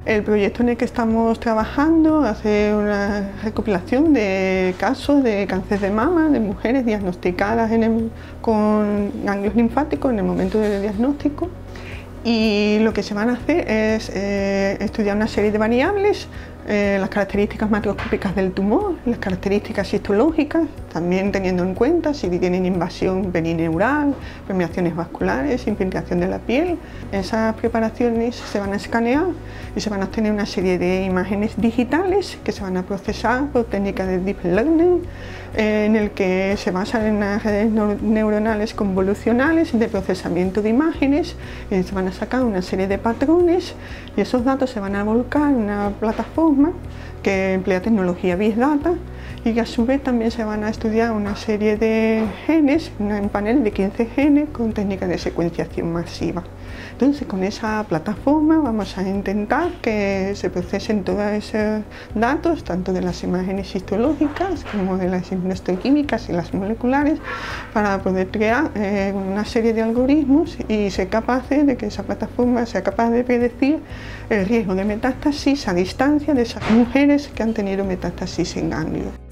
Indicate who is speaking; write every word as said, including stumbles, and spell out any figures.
Speaker 1: El proyecto en el que estamos trabajando hace una recopilación de casos de cáncer de mama de mujeres diagnosticadas en el, con ganglios linfáticos en el momento del diagnóstico. Y lo que se van a hacer es eh, estudiar una serie de variables, eh, las características macroscópicas del tumor, las características histológicas, también teniendo en cuenta si tienen invasión perineural, permeaciones vasculares, infiltración de la piel. Esas preparaciones se van a escanear y se van a obtener una serie de imágenes digitales que se van a procesar por técnicas de Deep Learning, eh, en el que se basan en las redes neuronales convolucionales de procesamiento de imágenes y se van a sacar una serie de patrones y esos datos se van a volcar en una plataforma que emplea tecnología Big Data y que a su vez también se van a estudiar una serie de genes, un panel de quince genes con técnicas de secuenciación masiva. Entonces con esa plataforma vamos a intentar que se procesen todos esos datos, tanto de las imágenes histológicas como de las inmunohistoquímicas y las moleculares, para poder crear eh, una serie de algoritmos y ser capaces de que esa plataforma sea capaz de predecir el riesgo de metástasis a distancia de esas mujeres que han tenido metástasis en ganglio.